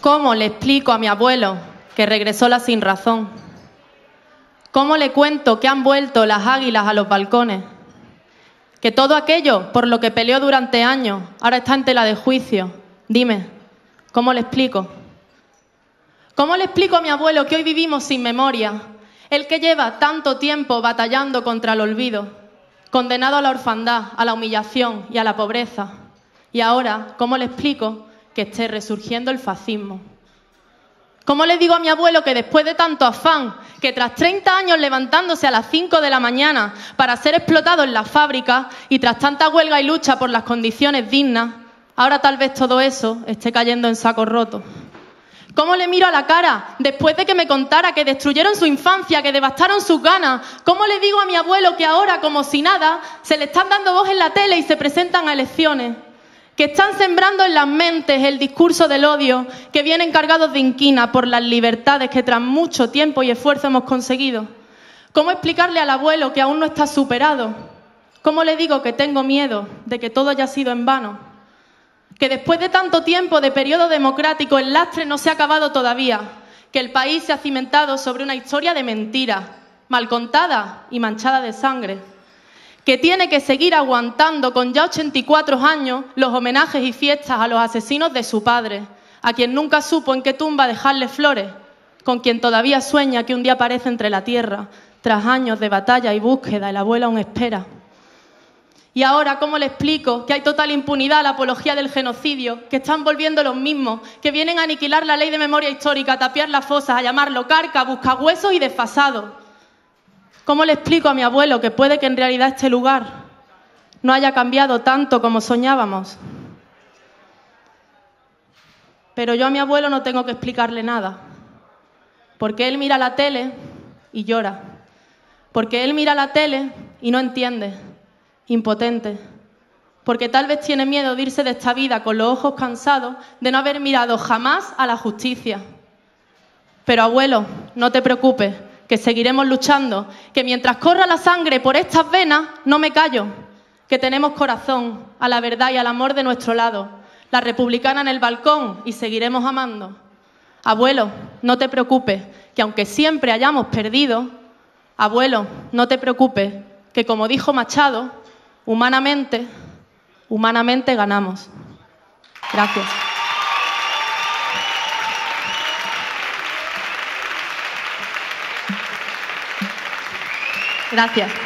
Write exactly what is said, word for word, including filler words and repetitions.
¿Cómo le explico a mi abuelo que regresó la sinrazón? ¿Cómo le cuento que han vuelto las águilas a los balcones? Que todo aquello por lo que peleó durante años ahora está en tela de juicio. Dime, ¿cómo le explico? ¿Cómo le explico a mi abuelo que hoy vivimos sin memoria? El que lleva tanto tiempo batallando contra el olvido, condenado a la orfandad, a la humillación y a la pobreza. Y ahora, ¿cómo le explico que esté resurgiendo el fascismo? ¿Cómo le digo a mi abuelo que después de tanto afán, que tras treinta años levantándose a las cinco de la mañana para ser explotado en la fábrica y tras tanta huelga y lucha por las condiciones dignas, ahora tal vez todo eso esté cayendo en saco roto? ¿Cómo le miro a la cara después de que me contara que destruyeron su infancia, que devastaron sus ganas? ¿Cómo le digo a mi abuelo que ahora, como si nada, se le están dando voz en la tele y se presentan a elecciones? Que están sembrando en las mentes el discurso del odio, que vienen cargados de inquina por las libertades que tras mucho tiempo y esfuerzo hemos conseguido. ¿Cómo explicarle al abuelo que aún no está superado? ¿Cómo le digo que tengo miedo de que todo haya sido en vano? Que después de tanto tiempo de periodo democrático el lastre no se ha acabado todavía, que el país se ha cimentado sobre una historia de mentiras, mal contada y manchada de sangre, que tiene que seguir aguantando con ya ochenta y cuatro años los homenajes y fiestas a los asesinos de su padre, a quien nunca supo en qué tumba dejarle flores, con quien todavía sueña que un día aparece entre la tierra, tras años de batalla y búsqueda, el abuelo aún espera. Y ahora, ¿cómo le explico que hay total impunidad a la apología del genocidio, que están volviendo los mismos, que vienen a aniquilar la ley de memoria histórica, a tapiar las fosas, a llamarlo carca, buscahuesos y desfasado? ¿Cómo le explico a mi abuelo que puede que en realidad este lugar no haya cambiado tanto como soñábamos? Pero yo a mi abuelo no tengo que explicarle nada, porque él mira la tele y llora, porque él mira la tele y no entiende. Impotente, porque tal vez tiene miedo de irse de esta vida con los ojos cansados de no haber mirado jamás a la justicia. Pero abuelo, no te preocupes, que seguiremos luchando, que mientras corra la sangre por estas venas, no me callo, que tenemos corazón a la verdad y al amor de nuestro lado, la republicana en el balcón y seguiremos amando. Abuelo, no te preocupes, que aunque siempre hayamos perdido, abuelo, no te preocupes, que como dijo Machado, Humanamente, humanamente ganamos. Gracias. Gracias.